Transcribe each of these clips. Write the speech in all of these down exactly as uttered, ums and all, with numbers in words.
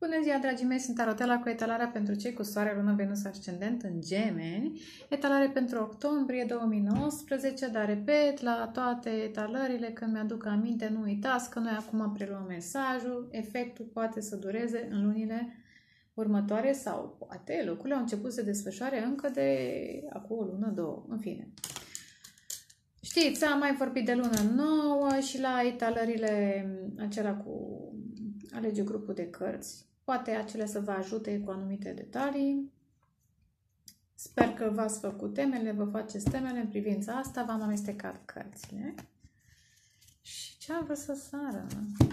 Bună ziua, dragii mei! Sunt Tarotela cu etalarea pentru cei cu soare, lună, Venus, ascendent în Gemeni. Etalare pentru octombrie două mii nouăsprezece, dar repet, la toate etalările, când mi-aduc aminte, nu uitați că noi acum preluăm mesajul. Efectul poate să dureze în lunile următoare sau poate lucrurile au început să se desfășoare încă de acum o lună, două, în fine. Știți, am mai vorbit de lună nouă și la etalările acelea cu alege grupul de cărți. Poate acele să vă ajute cu anumite detalii. Sper că v-ați făcut temele, vă faceți temele în privința asta. V-am amestecat cărțile. Și ce am vrut să sară?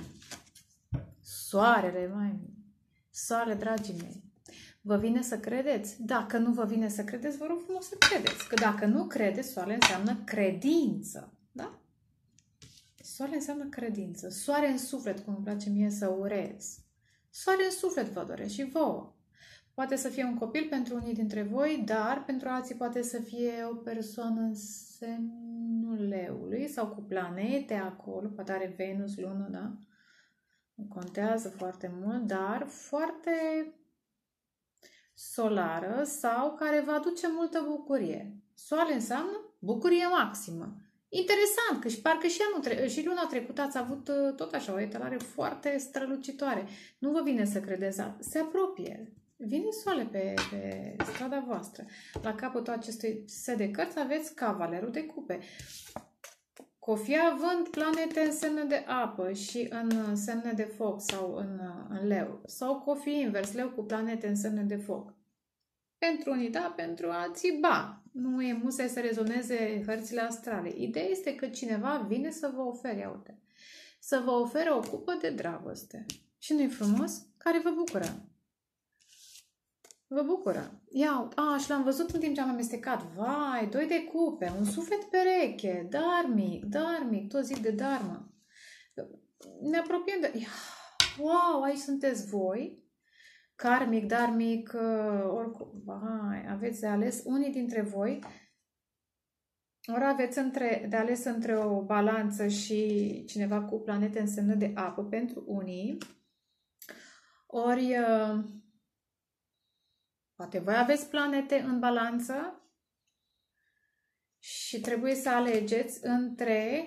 Soarele, mai soarele, dragii mei. Vă vine să credeți? Dacă nu vă vine să credeți, vă rog frumos să credeți. Că dacă nu credeți, soarele înseamnă credință. Da? Soare înseamnă credință. Soare în suflet, cum îmi place mie să urez. Soare în suflet vă doresc și vouă. Poate să fie un copil pentru unii dintre voi, dar pentru alții poate să fie o persoană în semnul leului sau cu planete acolo, poate are Venus, lună, da? Nu contează foarte mult, dar foarte solară sau care va aduce multă bucurie. Soare înseamnă bucurie maximă. Interesant, că și parcă și, anul tre și luna trecută ați avut tot așa o etalare foarte strălucitoare. Nu vă vine să credeți, se apropie. Vine soare pe, pe strada voastră. La capătul acestui set de cărți aveți Cavalerul de Cupe. Cofia având planete în semne de apă și în semne de foc sau în, în leu. Sau cofie invers, leu cu planete în semne de foc. Pentru unii da, pentru alții ba. Nu e musai să rezoneze hărțile astrale. Ideea este că cineva vine să vă ofere, ia uite, să vă ofere o cupă de dragoste. Și nu-i frumos? Care vă bucură. Vă bucură. Ia, a, și l-am văzut în timp ce am amestecat. Vai, doi de cupe, un suflet pereche, darmic, darmic, tot zic de darmă. Ne apropiem de... Wow, aici sunteți voi. Karmic, darmic, oricum, vai, aveți de ales unii dintre voi, ori aveți între, de ales între o balanță și cineva cu planete în semnă de apă pentru unii, ori poate voi aveți planete în balanță și trebuie să alegeți între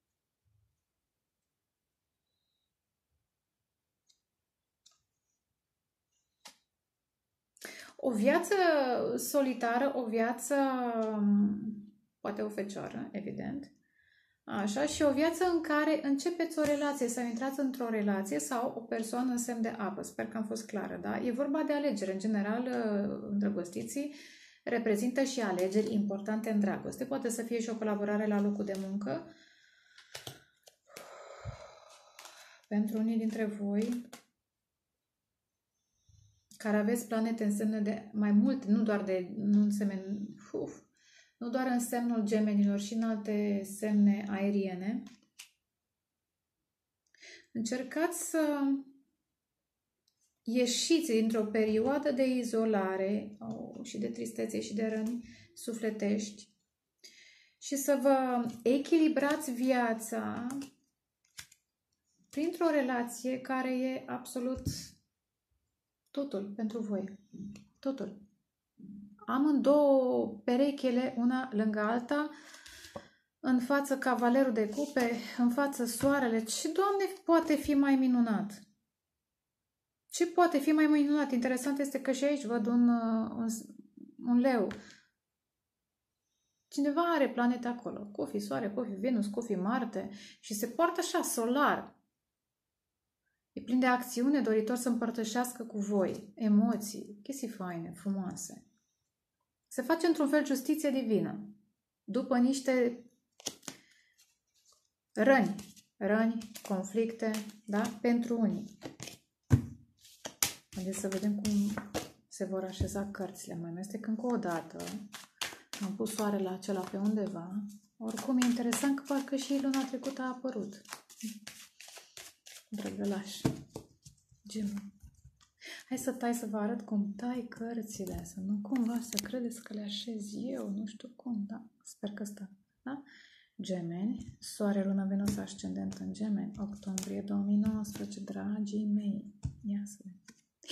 o viață solitară, o viață, poate o fecioară, evident, așa, și o viață în care începeți o relație sau intrați într-o relație sau o persoană în semn de apă. Sper că am fost clară, da? E vorba de alegere. În general, îndrăgostiții reprezintă și alegeri importante în dragoste. Poate să fie și o colaborare la locul de muncă. Pentru unii dintre voi care aveți planete în semne de mai multe, nu doar de, nu în semen, uf, nu doar în semnul Gemenilor și în alte semne aeriene, încercați să ieșiți dintr-o perioadă de izolare oh, și de tristețe și de răni sufletești și să vă echilibrați viața printr-o relație care e absolut totul pentru voi. Totul. Amândouă perechele, una lângă alta, în față Cavalerul de Cupe, în față Soarele. Ce, Doamne, poate fi mai minunat? Ce poate fi mai minunat? Interesant este că și aici văd un, un, un leu. Cineva are planete acolo. Cofi Soare, Cofi Venus, Cofi Marte și se poartă așa, solar. E plin de acțiune, doritor să împărtășească cu voi emoții, chestii faine, frumoase. Se face într-un fel justiție divină, după niște răni, răni, conflicte, da? Pentru unii. Haideți să vedem cum se vor așeza cărțile. Mai amestec încă o dată. Am pus soarele acela pe undeva. Oricum e interesant că parcă și luna trecută a apărut. Drăgălaș. Gemeni. Hai să tai să vă arăt cum tai cărțile. Să nu cumva să credeți că le așez eu. Nu știu cum, da? Sper că stă. Da? Gemeni. Soare, lună, Venus, ascendent în Gemeni. Octombrie două mii nouăsprezece, dragii mei. Ia să vedem.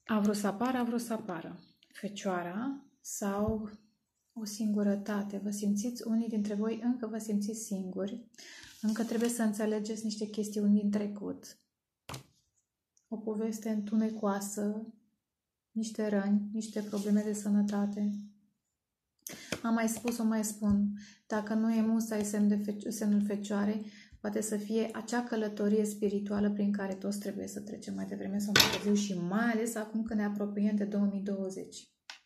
A vrut să apară, a vrut să apară. Fecioara sau o singurătate. Vă simțiți, unii dintre voi încă vă simțiți singuri. Încă trebuie să înțelegeți niște chestiuni din trecut. O poveste întunecoasă, niște răni, niște probleme de sănătate. Am mai spus, o mai spun, dacă nu e musai semn de feci semnul Fecioarei, poate să fie acea călătorie spirituală prin care toți trebuie să trecem mai devreme sau mai târziu și mai ales acum când ne apropiem de două mii douăzeci.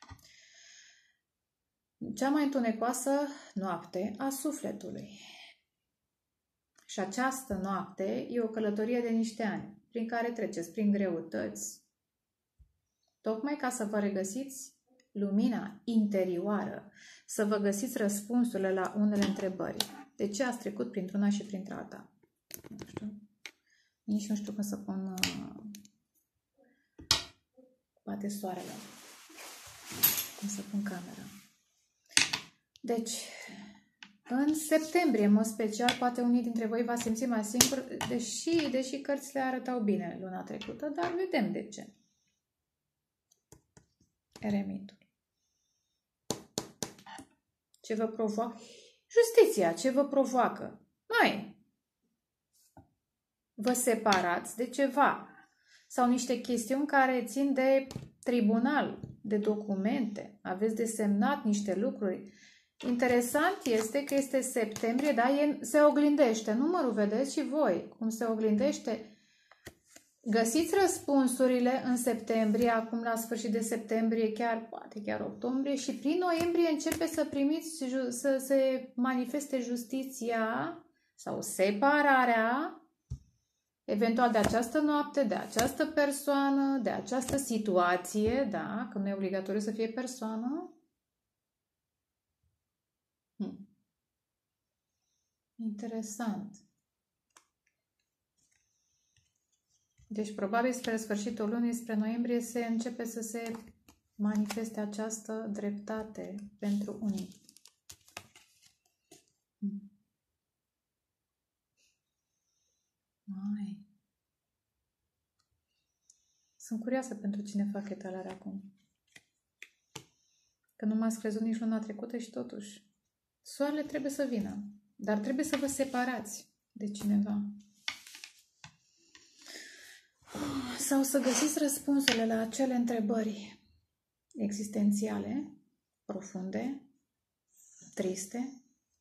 Cea mai întunecoasă noapte a sufletului. Și această noapte e o călătorie de niște ani, prin care treceți prin greutăți, tocmai ca să vă regăsiți lumina interioară, să vă găsiți răspunsurile la unele întrebări. De ce ați trecut printr-una și printr-alta? Nu știu. Nici nu știu cum să pun uh, poate soarele. Cum să pun camera. Deci, în septembrie, în mod special, poate unii dintre voi va simți mai singur, deși, deși cărțile arătau bine luna trecută, dar vedem de ce. Eremitul. Ce vă provoacă? Justiția, ce vă provoacă? Mai, vă separați de ceva sau niște chestiuni care țin de tribunal, de documente, aveți de semnat niște lucruri. Interesant este că este septembrie, dar e, se oglindește. Numărul, vedeți și voi cum se oglindește. Găsiți răspunsurile în septembrie, acum la sfârșit de septembrie, chiar poate chiar octombrie și prin noiembrie începe să primiți, să se manifeste justiția sau separarea, eventual de această noapte, de această persoană, de această situație, da, că nu e obligatoriu să fie persoană. Hmm. Interesant. Deci, probabil, spre sfârșitul lunii, spre noiembrie, se începe să se manifeste această dreptate pentru unii. Hmm. Mai. Sunt curioasă pentru cine fac etalarea acum. Că nu m-ați crezut nici luna trecută și totuși. Soarele trebuie să vină, dar trebuie să vă separați de cineva. Sau să găsiți răspunsurile la acele întrebări existențiale, profunde, triste.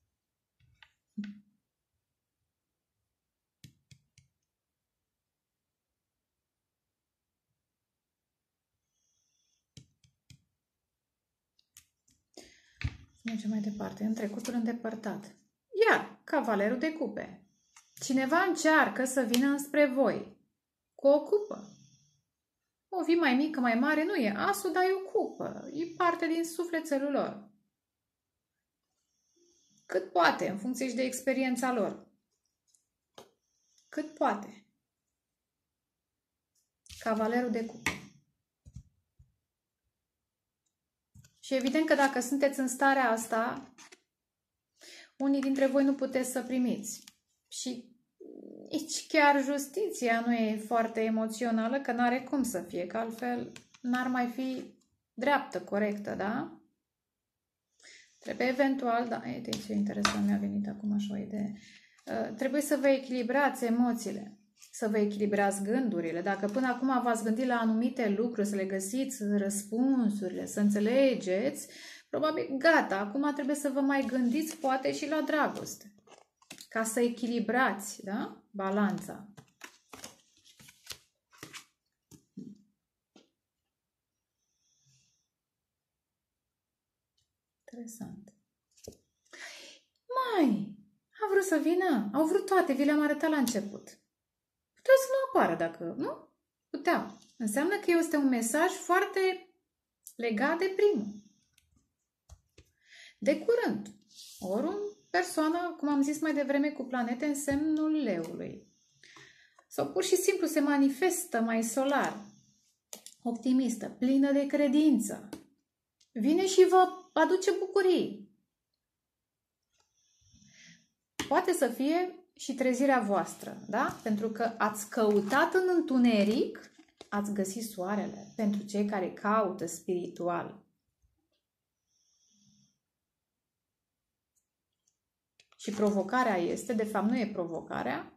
Mergem mai departe. În trecutul îndepărtat. Iar, cavalerul de cupe. Cineva încearcă să vină înspre voi cu o cupă. O vii mai mică, mai mare, nu e asul, dar e o cupă. E parte din sufletelul lor. Cât poate, în funcție și de experiența lor. Cât poate. Cavalerul de cupe. Și evident că dacă sunteți în starea asta, unii dintre voi nu puteți să primiți. Și nici chiar justiția nu e foarte emoțională, că n-are cum să fie, că altfel n-ar mai fi dreaptă, corectă, da? Trebuie eventual, da, e, ce interesant mi-a venit acum așa o idee. Uh, trebuie să vă echilibrați emoțiile, să vă echilibrați gândurile. Dacă până acum v-ați gândit la anumite lucruri, să le găsiți răspunsurile, să înțelegeți, probabil gata, acum trebuie să vă mai gândiți poate și la dragoste. Ca să echilibrați, da? Balanța. Interesant. Mai, a vrut să vină? Au vrut toate, vi le-am arătat la început. Puteau să nu apară dacă, nu? Puteau. Înseamnă că este un mesaj foarte legat de primul. De curând. Ori o persoană, cum am zis mai devreme, cu planete în semnul leului. Sau pur și simplu se manifestă mai solar. Optimistă, plină de credință. Vine și vă aduce bucurii. Poate să fie și trezirea voastră, da? Pentru că ați căutat în întuneric ați găsi soarele pentru cei care caută spiritual. Și provocarea este, de fapt nu e provocarea,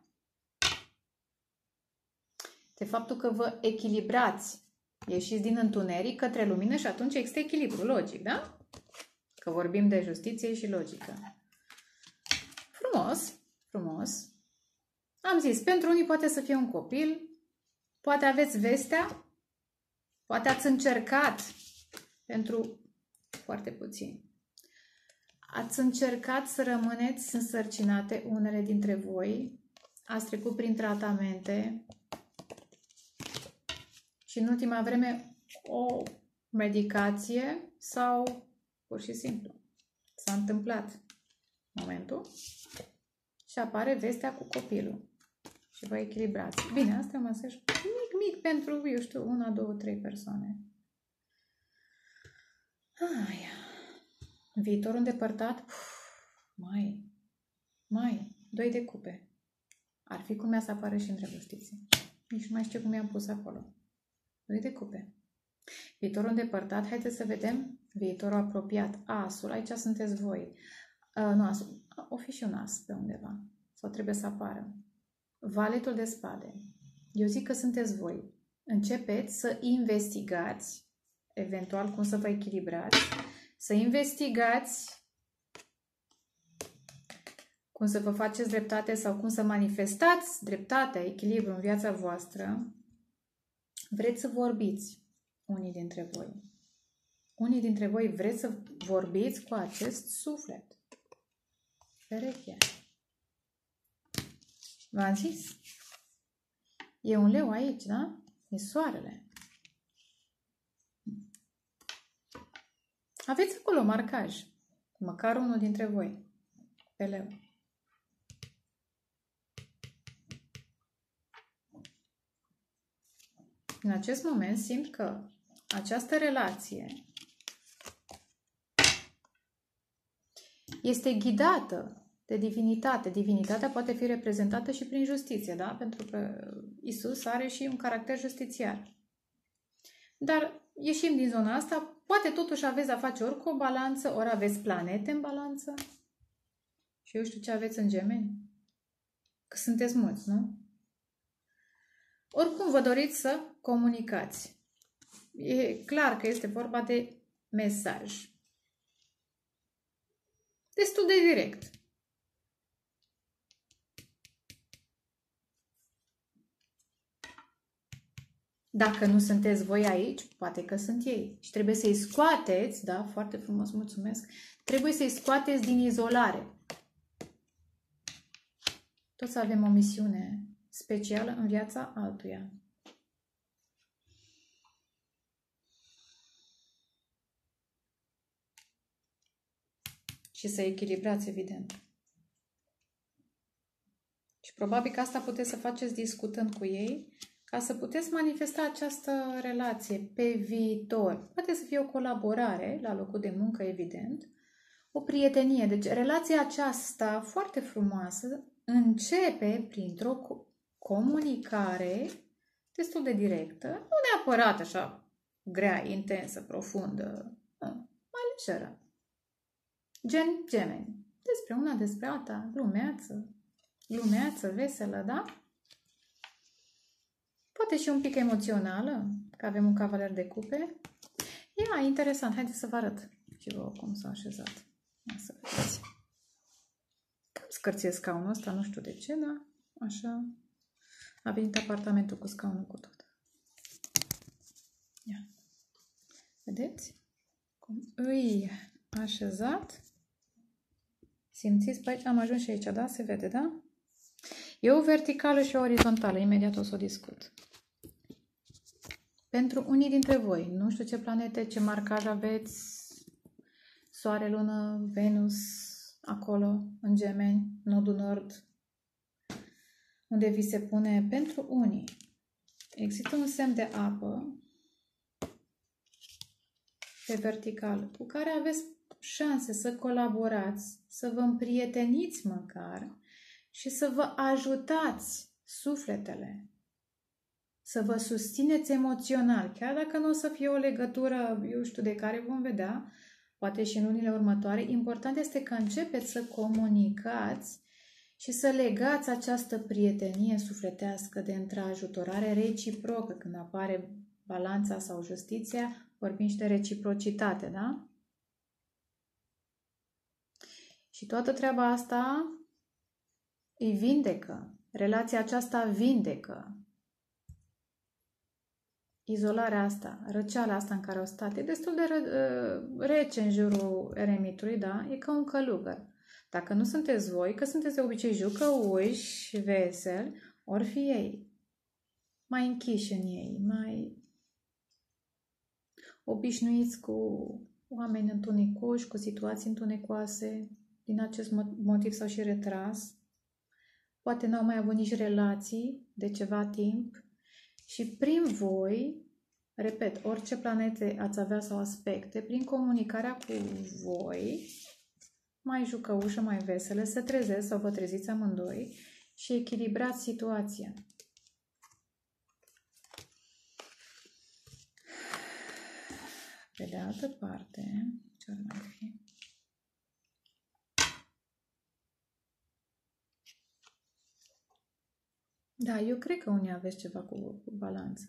de faptul că vă echilibrați, ieșiți din întuneric către lumină și atunci există echilibru, logic, da? Că vorbim de justiție și logică. Frumos, frumos. Am zis, pentru unii poate să fie un copil, poate aveți vestea, poate ați încercat, pentru foarte puțin, ați încercat să rămâneți însărcinate unele dintre voi, ați trecut prin tratamente și în ultima vreme o medicație sau pur și simplu s-a întâmplat momentul și apare vestea cu copilul și vă echilibrați. Bine, asta e un masaj mic, mic pentru, eu știu, una, două, trei persoane. Aia. Viitorul îndepărtat, Uf, mai, mai, doi de cupe. Ar fi cum să apară și îndrăgostiți. Nici nu mai știu cum i-am pus acolo. Doi de cupe. Viitorul îndepărtat, haideți să vedem viitorul apropiat. Asul, aici sunteți voi. Uh, nu, asul, o fi și un as pe undeva. Sau trebuie să apară. Valetul de spade. Eu zic că sunteți voi. Începeți să investigați, eventual cum să vă echilibrați, să investigați cum să vă faceți dreptate sau cum să manifestați dreptatea, echilibru în viața voastră. Vreți să vorbiți unii dintre voi. Unii dintre voi vreți să vorbiți cu acest suflet. Pereche. V-am zis? E un leu aici, da? E soarele. Aveți acolo marcaj. Măcar unul dintre voi. Pe leu. În acest moment simt că această relație este ghidată de divinitate. Divinitatea poate fi reprezentată și prin justiție, da? Pentru că Isus are și un caracter justițiar. Dar ieșim din zona asta, poate totuși aveți a face ori cu o balanță, ori aveți planete în balanță. Și eu știu ce aveți în Gemeni. Că sunteți mulți, nu? Oricum vă doriți să comunicați. E clar că este vorba de mesaj. Destul de direct. Dacă nu sunteți voi aici, poate că sunt ei. Și trebuie să-i scoateți, da, foarte frumos, mulțumesc, trebuie să-i scoateți din izolare. Toți avem o misiune specială în viața altuia. Și să echilibrați, evident. Și probabil că asta puteți să faceți discutând cu ei, ca să puteți manifesta această relație pe viitor. Poate să fie o colaborare la locul de muncă, evident, o prietenie. Deci relația aceasta foarte frumoasă începe printr-o comunicare destul de directă, nu neapărat așa grea, intensă, profundă, nu, mai lejeră. Gen Gemeni. Despre una, despre alta, glumeață, glumeață, veselă, da? Poate și un pic emoțională, că avem un cavaler de cupe. Ia, interesant, haideți să vă arăt și vouă cum s-a așezat. Ia să vedeți. Cam scârție scaunul ăsta, nu știu de ce, dar așa a venit apartamentul cu scaunul cu tot. Ia. Vedeți? Cum îi așezat. Simțiți? Pe aici am ajuns și aici, da? Se vede, da? E o verticală și o orizontală. Imediat o să o discut. Pentru unii dintre voi, nu știu ce planete, ce marcaj aveți, Soare, Lună, Venus, acolo, în Gemeni, nodul nord, unde vi se pune, pentru unii, există un semn de apă pe vertical, cu care aveți șanse să colaborați, să vă împrieteniți măcar și să vă ajutați sufletele. să vă susțineți emoțional, chiar dacă nu o să fie o legătură, eu știu, de care vom vedea, poate și în lunile următoare. Important este că începeți să comunicați și să legați această prietenie sufletească de întrajutorare reciprocă. Când apare balanța sau justiția, vorbim și de reciprocitate, da? Și toată treaba asta îi vindecă. Relația aceasta vindecă. Izolarea asta, răceala asta în care au stat, e destul de rece în jurul eremitului, da? E ca un călugăr. Dacă nu sunteți voi, că sunteți de obicei jucăuși, veseli, ori fi ei. Mai închiși în ei, mai obișnuiți cu oameni întunecoși, cu situații întunecoase. Din acest motiv s-au și retras. Poate n-au mai avut nici relații de ceva timp. Și prin voi, repet, orice planete ați avea sau aspecte, prin comunicarea cu voi, mai jucăușă, mai vesele, se trezesc sau vă treziți amândoi și echilibrați situația. Pe de altă parte, ce ar mai fi? Da, eu cred că unii aveți ceva cu, cu balanța.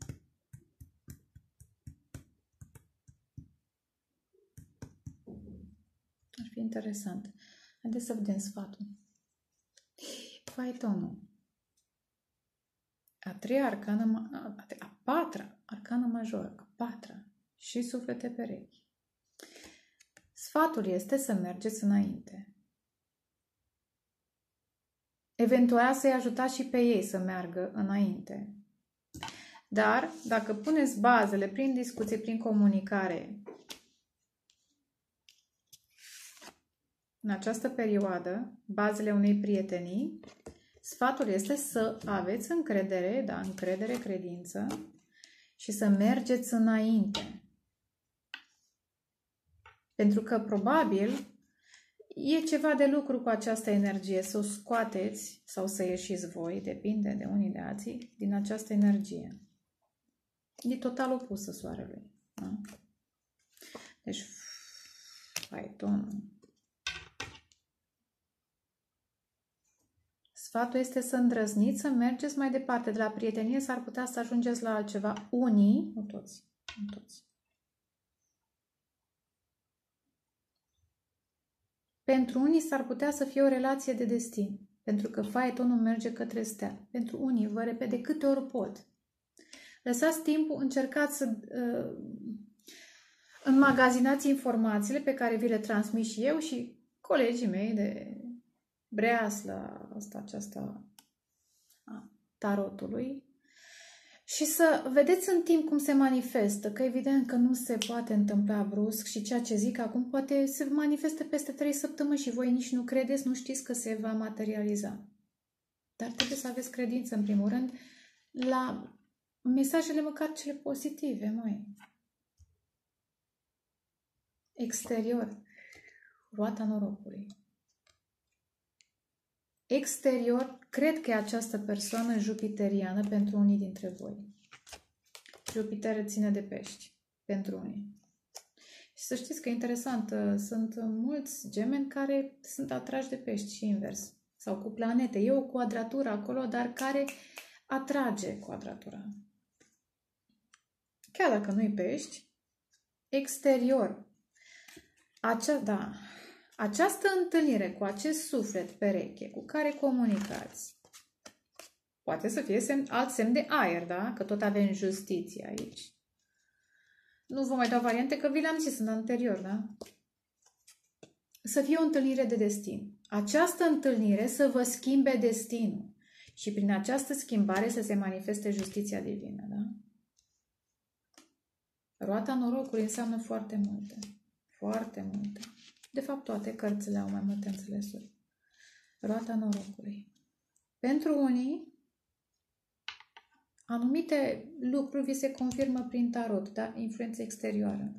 Ar fi interesant. Haideți să vedem sfatul. Faitonul. A treia arcană, a, a patra arcană majoră, a patra și suflete perechi. Sfatul este să mergeți înainte. Eventual să-i ajutați și pe ei să meargă înainte. Dar, dacă puneți bazele prin discuție, prin comunicare, în această perioadă, bazele unei prietenii, sfatul este să aveți încredere, da, încredere, credință și să mergeți înainte. Pentru că, probabil, e ceva de lucru cu această energie, să o scoateți sau să ieșiți voi, depinde de unii de alții, din această energie. E total opusă soarelui. Da? Deci, Faitonul. Sfatul este să îndrăzniți, să mergeți mai departe. De la prietenie s-ar putea să ajungeți la altceva. Unii, nu toți, nu toți. Pentru unii s-ar putea să fie o relație de destin, pentru că Faitonul merge către stea. Pentru unii, vă repet, de câte ori pot. Lăsați timpul, încercați să uh, înmagazinați informațiile pe care vi le transmit și eu și colegii mei de breaslă asta, aceasta a tarotului și să vedeți în timp cum se manifestă, că evident că nu se poate întâmpla brusc și ceea ce zic acum poate se manifeste peste trei săptămâni și voi nici nu credeți, nu știți că se va materializa. Dar trebuie să aveți credință, în primul rând, la mesajele măcar cele pozitive, măi. Exterior, roata norocului. Exterior, cred că e această persoană jupiteriană pentru unii dintre voi. Jupiter ține de pești pentru unii. Și să știți că e interesant, sunt mulți gemeni care sunt atrași de pești și invers. Sau cu planete. E o quadratură acolo, dar care atrage quadratura. Chiar dacă nu-i pești, exterior. Acea, da, această întâlnire cu acest suflet pereche cu care comunicați, poate să fie semn, alt semn de aer, da? Că tot avem justiție aici. Nu vă mai dau variante, că vi le-am zis în anterior, da? Să fie o întâlnire de destin. Această întâlnire să vă schimbe destinul. Și prin această schimbare să se manifeste justiția divină, da? Roata norocului înseamnă foarte multe. Foarte multe. De fapt, toate cărțile au mai multe înțelesuri. Roata norocului. Pentru unii, anumite lucruri vi se confirmă prin tarot, da? Influență exterioară.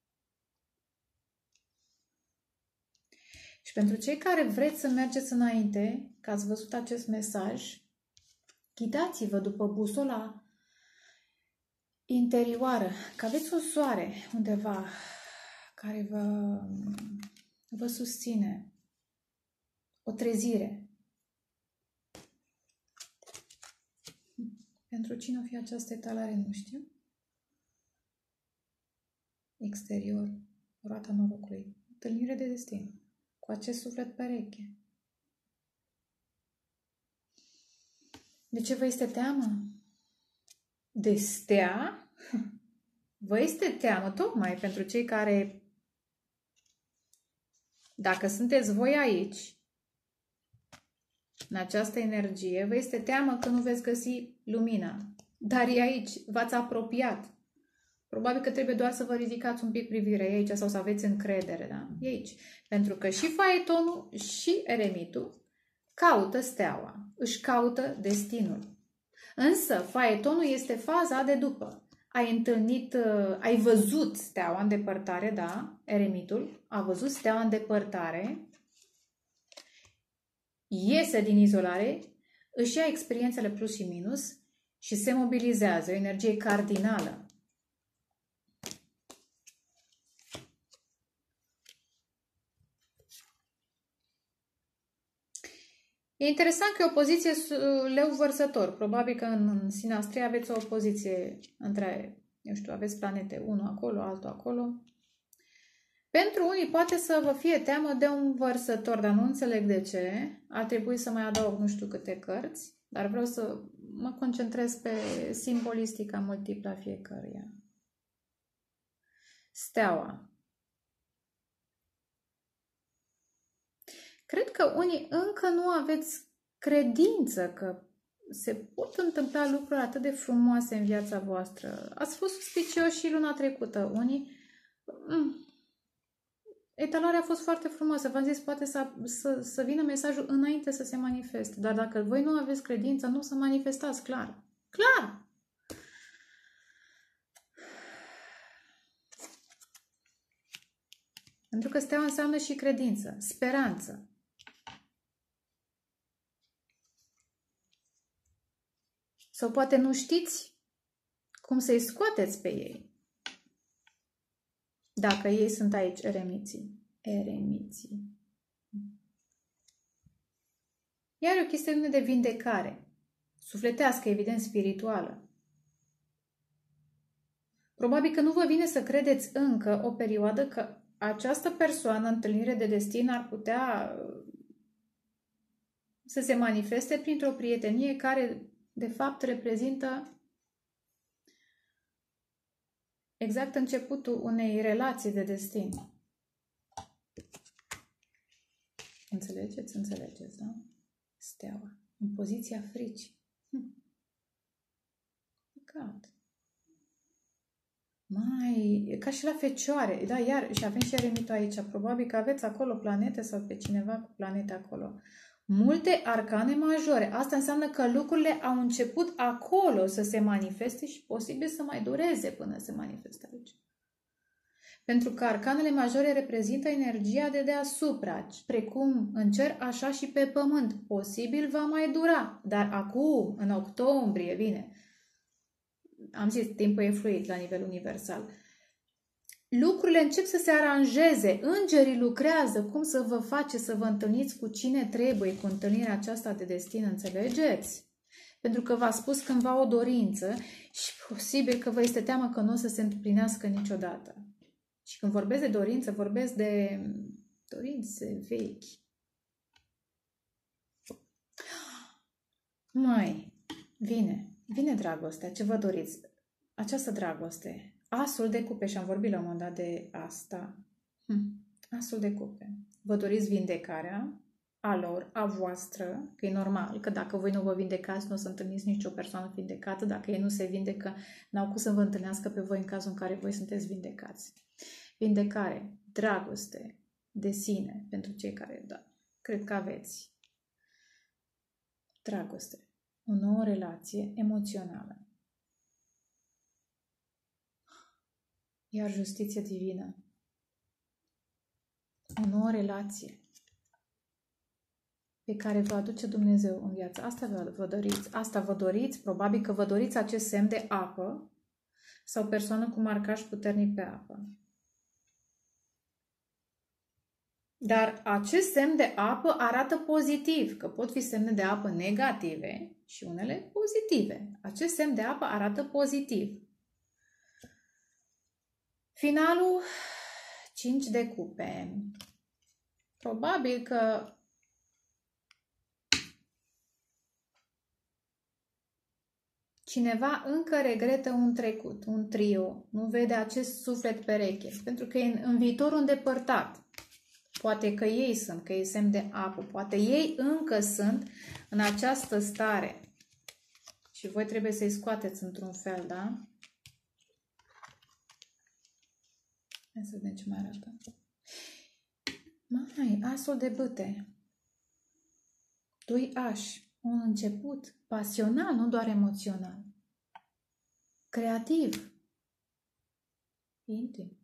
Și pentru cei care vreți să mergeți înainte, că ați văzut acest mesaj, ghidați-vă după busola interioară, că aveți un soare undeva care vă, vă susține, o trezire. Pentru cine o fi această etalare, nu știu. Exterior, roata norocului, întâlnire de destin, cu acest suflet pereche. De ce vă este teamă? De stea? Vă este teamă tocmai pentru cei care, dacă sunteți voi aici, în această energie, vă este teamă că nu veți găsi lumina. Dar e aici, v-ați apropiat. Probabil că trebuie doar să vă ridicați un pic privirea aici sau să aveți încredere, da? E aici. Pentru că și faetonul și eremitul caută steaua, își caută destinul. Însă faetonul este faza de după. Ai întâlnit, ai văzut steaua în depărtare, da? Eremitul a văzut steaua în depărtare, iese din izolare, își ia experiențele plus și minus și se mobilizează, o energie cardinală. E interesant că e o poziție leu vărsător. Probabil că în sinastrie aveți o opoziție între, eu știu, aveți planete, unul acolo, altul acolo. Pentru unii poate să vă fie teamă de un vărsător, dar nu înțeleg de ce. Ar trebui să mai adaug nu știu câte cărți, dar vreau să mă concentrez pe simbolistica multiplă a fiecăruia. Steaua. Cred că unii încă nu aveți credință că se pot întâmpla lucruri atât de frumoase în viața voastră. Ați fost suspicioși și luna trecută. Unii... Etalarea a fost foarte frumoasă. V-am zis, poate să, să, să vină mesajul înainte să se manifeste. Dar dacă voi nu aveți credință, nu o să manifestați, clar. Clar! Pentru că steaua înseamnă și credință, speranță. Sau poate nu știți cum să-i scoateți pe ei. Dacă ei sunt aici, eremiții. Eremiții. Iar o chestiune de vindecare. Sufletească, evident, spirituală. Probabil că nu vă vine să credeți încă o perioadă că această persoană, întâlnire de destin, ar putea să se manifeste printr-o prietenie care, de fapt, reprezintă exact începutul unei relații de destin. Înțelegeți? Înțelegeți, da? Steaua. În poziția fricii. Hm. Păcat. Mai, ca și la Fecioare, da, iar, și avem și eremitul aici, probabil că aveți acolo planete sau pe cineva cu planete acolo. Multe arcane majore, asta înseamnă că lucrurile au început acolo să se manifeste și posibil să mai dureze până se manifestă aici. Pentru că arcanele majore reprezintă energia de deasupra, precum în cer, așa și pe pământ. Posibil va mai dura, dar acum, în octombrie, vine. Am zis, timpul e fluid la nivel universal. Lucrurile încep să se aranjeze, îngerii lucrează, cum să vă face să vă întâlniți cu cine trebuie, cu întâlnirea aceasta de destin, înțelegeți? Pentru că v-a spus cândva o dorință și posibil că vă este teamă că nu o să se împlinească niciodată. Și când vorbesc de dorință, vorbesc de dorințe vechi. Mai, vine, vine dragostea, ce vă doriți? Această dragoste. Asul de cupe, și am vorbit la un moment dat de asta. Hm. Asul de cupe. Vă doriți vindecarea a lor, a voastră, că e normal, că dacă voi nu vă vindecați, nu o să întâlniți nicio persoană vindecată. Dacă ei nu se vindecă, n-au cum să vă întâlnească pe voi în cazul în care voi sunteți vindecați. Vindecare, dragoste de sine, pentru cei care, da, cred că aveți. Dragoste, o nouă relație emoțională. Iar justiție divină. O nouă relație pe care vă aduce Dumnezeu în viață. Asta vă, vă doriți. Asta vă doriți. Probabil că vă doriți acest semn de apă sau persoană cu marcaj puternic pe apă. Dar acest semn de apă arată pozitiv, că pot fi semne de apă negative și unele pozitive. Acest semn de apă arată pozitiv. Finalul, cinci de cupe. Probabil că cineva încă regretă un trecut, un trio, nu vede acest suflet pereche, pentru că e în viitorul îndepărtat. Poate că ei sunt, că ei semn de apă, poate ei încă sunt în această stare. Și voi trebuie să-i scoateți într-un fel, da? Hai să vedem ce mai arată. Mai, asul de bâte. Doi ași. Un început pasional, nu doar emoțional. Creativ. Intim.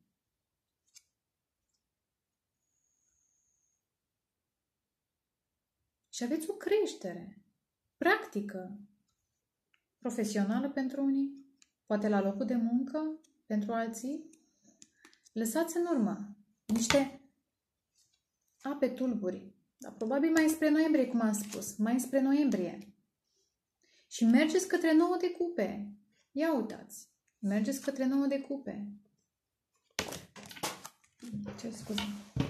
Și aveți o creștere practică, profesională pentru unii, poate la locul de muncă, pentru alții. Lăsați în urmă niște ape tulburi, dar probabil mai spre noiembrie, cum am spus, mai spre noiembrie. Și mergeți către nouă de cupe. Ia uitați, mergeți către nouă de cupe. Ce scuze?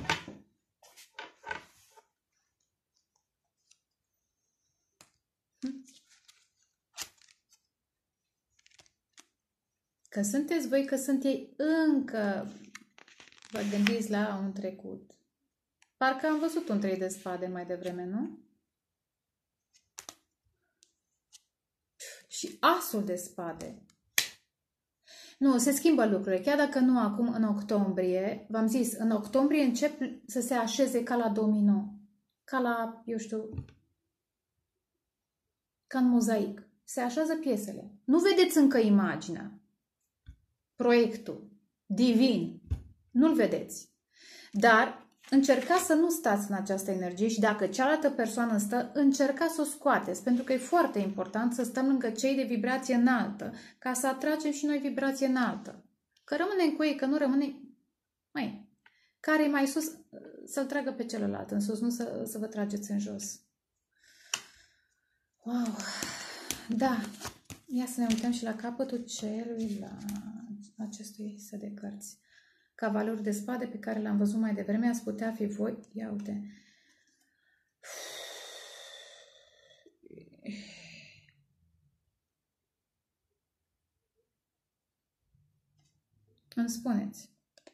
Că sunteți voi, că sunt ei încă vă gândiți la un trecut. Parcă am văzut un trei de spade mai devreme, nu? Și asul de spade. Nu, se schimbă lucrurile. Chiar dacă nu acum, în octombrie, v-am zis, în octombrie încep să se așeze ca la domino. Ca la, eu știu, ca în mozaic. Se așează piesele. Nu vedeți încă imaginea. Proiectul divin. Nu-l vedeți. Dar încercați să nu stați în această energie și dacă cealaltă persoană stă, încercați să o scoateți, pentru că e foarte important să stăm lângă cei de vibrație înaltă, ca să atragem și noi vibrație înaltă. Că rămânem cu ei, că nu rămânem... Măi, care e mai sus, să-l tragă pe celălalt în sus, nu să, să vă trageți în jos. Wow! Da! Ia să ne uităm și la capătul celui la acestui set de cărți. Cavalerul de spade pe care l-am văzut mai devreme, ați putea fi voi. Ia uite. Îmi spuneți.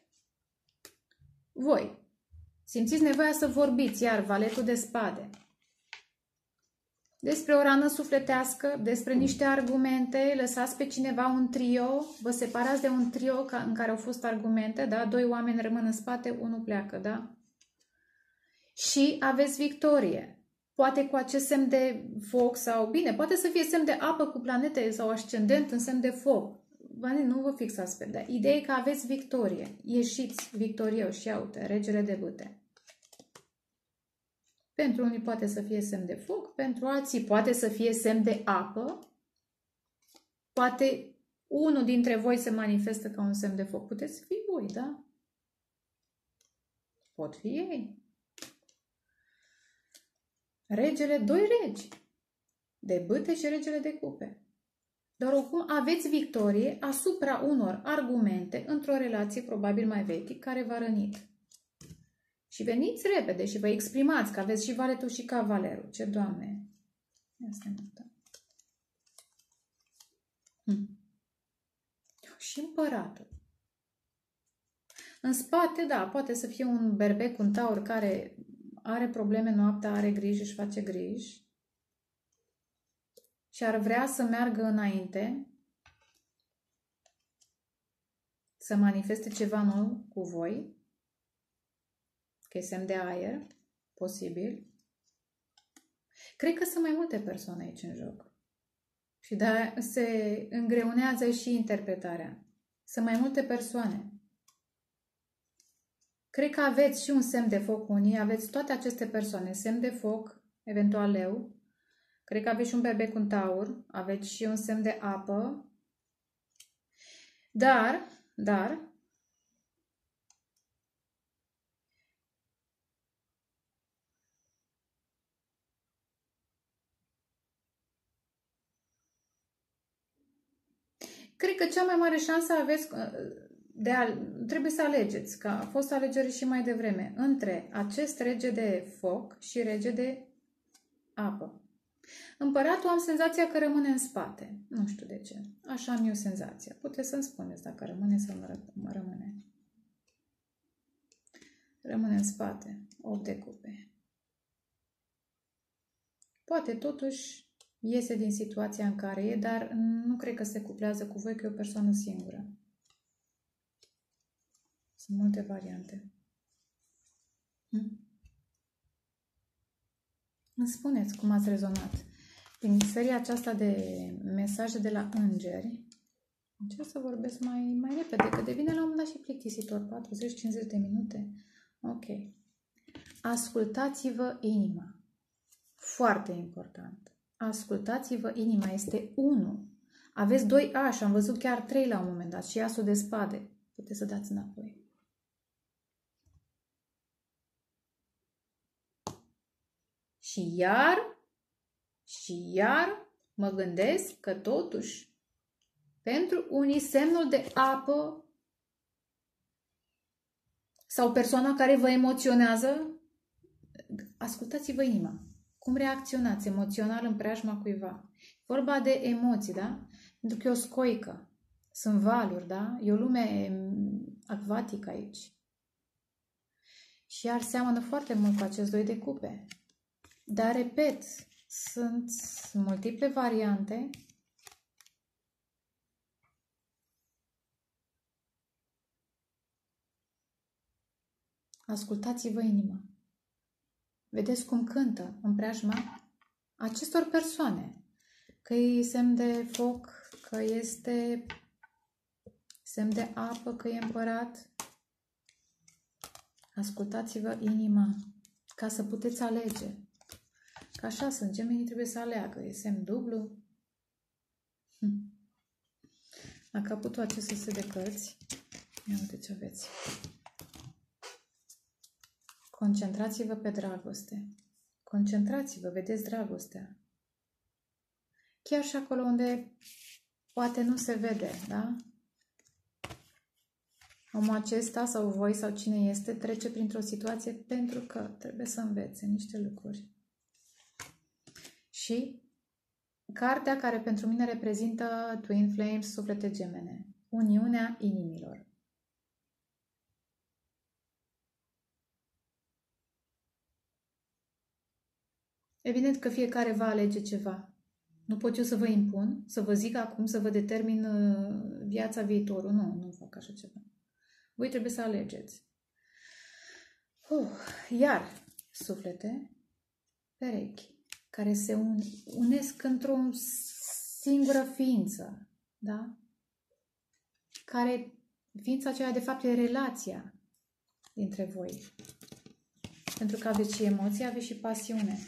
Voi simțiți nevoia să vorbiți, iar valetul de spade. Despre o rană sufletească, despre niște argumente, lăsați pe cineva un trio, vă separați de un trio în care au fost argumente, da? Doi oameni rămân în spate, unul pleacă, da? Și aveți victorie. Poate cu acest semn de foc sau, bine, poate să fie semn de apă cu planete sau ascendent în semn de foc. Nu vă fixați pe, dar ideea e că aveți victorie. Ieșiți victorioși, ia uite, regele de bâte. Pentru unii poate să fie semn de foc, pentru alții poate să fie semn de apă. Poate unul dintre voi se manifestă ca un semn de foc. Puteți fi voi, da? Pot fi ei. Regele, doi regi. De bâte și regele de cupe. Dar oricum aveți victorie asupra unor argumente într-o relație probabil mai veche care v-a rănit. Și veniți repede și vă exprimați că aveți și valetul și cavalerul. Ce Doamne! Asta e hm. Și împăratul. În spate, da, poate să fie un berbec, un taur care are probleme noaptea, are griji, își face griji și ar vrea să meargă înainte, să manifeste ceva nou cu voi. Că e semn de aer, posibil. Cred că sunt mai multe persoane aici în joc. Și de se îngreunează și interpretarea. Sunt mai multe persoane. Cred că aveți și un semn de foc unii, aveți toate aceste persoane, semn de foc, eventual leu. Cred că aveți și un berbec, un taur, aveți și un semn de apă. Dar, dar, cred că cea mai mare șansă aveți de a, trebuie să alegeți, că a fost alegere și mai devreme, între acest rege de foc și rege de apă. Împăratul am senzația că rămâne în spate. Nu știu de ce. Așa am eu senzația. Puteți să-mi spuneți dacă rămâne sau nu mă rămâne. Rămâne în spate. opt de cupe. Poate totuși iese din situația în care e, dar nu cred că se cuplează cu voi, că e o persoană singură. Sunt multe variante. Hm? Îmi spuneți cum ați rezonat. Din seria aceasta de mesaje de la îngeri, încerc să vorbesc mai, mai repede, că devine la un moment dat și plictisitor, patruzeci cincizeci de minute. Ok. Ascultați-vă inima. Foarte important. Ascultați-vă inima. Este unu. Aveți doi ași, am văzut chiar trei la un moment dat și asul de spade. Puteți să dați înapoi. Și iar, și iar mă gândesc că totuși pentru unii semnul de apă sau persoana care vă emoționează, ascultați-vă inima. Cum reacționați emoțional în preajma cuiva? Vorba de emoții, da? Pentru că e o scoică. Sunt valuri, da? E o lume acvatică aici. Și iar seamănă foarte mult cu acest doi de cupe. Dar, repet, sunt multiple variante. Ascultați-vă inima. Vedeți cum cântă în preajma acestor persoane. Că e semn de foc, că este semn de apă, că e împărat. Ascultați-vă inima ca să puteți alege. Că așa sunt, gemenii trebuie să aleagă. E semn dublu. Hm. La capătul acestui set de cărți, ia uite ce aveți. Concentrați-vă pe dragoste. Concentrați-vă, vedeți dragostea. Chiar și acolo unde poate nu se vede, da? Omul acesta sau voi sau cine este trece printr-o situație pentru că trebuie să învețe niște lucruri. Și cartea care pentru mine reprezintă Twin Flames, suflete gemene. Uniunea inimilor. Evident că fiecare va alege ceva. Nu pot eu să vă impun, să vă zic acum, să vă determin viața, viitorul. Nu, nu fac așa ceva. Voi trebuie să alegeți. Uh, iar suflete, perechi, care se un, unesc într-o singură ființă, da? Care, ființa aceea de fapt e relația dintre voi. Pentru că aveți și emoții, aveți și pasiune.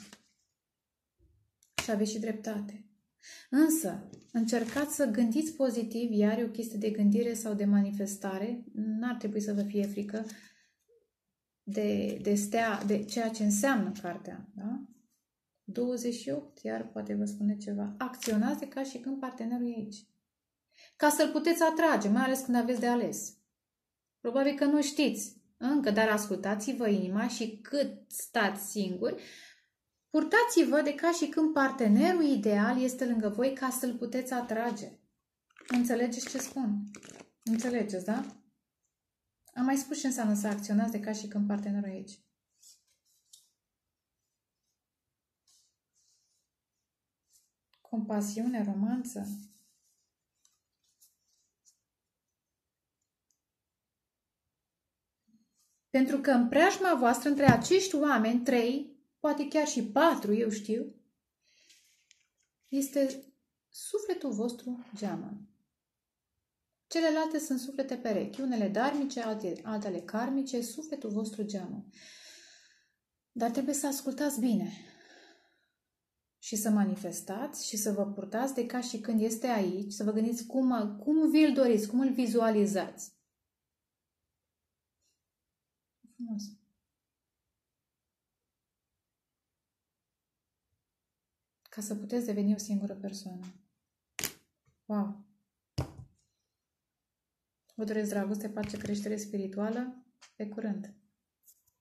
Și aveți și dreptate. Însă, încercați să gândiți pozitiv, iar e o chestie de gândire sau de manifestare. N-ar trebui să vă fie frică de, de, stea, de ceea ce înseamnă cartea. Da? douăzeci și opt, iar poate vă spune ceva. Acționați de ca și când partenerul e aici. Ca să-l puteți atrage, mai ales când aveți de ales. Probabil că nu știți încă, dar ascultați-vă inima și cât stați singuri, purtați-vă de ca și când partenerul ideal este lângă voi ca să-l puteți atrage. Înțelegeți ce spun? Înțelegeți, da? Am mai spus ce înseamnă să acționați de ca și când partenerul e aici. Compasiune, romanță. Pentru că în preajma voastră, între acești oameni, trei, poate chiar și patru, eu știu, este sufletul vostru geamăn. Celelalte sunt suflete perechi, unele darmice, alte, altele karmice, sufletul vostru geamăn. Dar trebuie să ascultați bine. și să manifestați și să vă purtați de ca și când este aici, să vă gândiți cum, cum vi-l doriți, cum îl vizualizați. Frumos. Ca să puteți deveni o singură persoană. Wow! Vă doresc dragoste, pace, creștere spirituală. Pe curând!